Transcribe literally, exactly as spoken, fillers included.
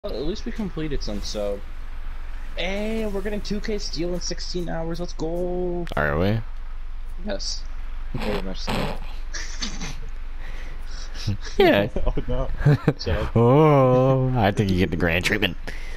Well, at least we completed some, so... Hey, we're getting two K steel in sixteen hours, let's go! Are we? Yes. Very much so. Yeah. Oh no. Shut up. Oh, I think you get the grand treatment.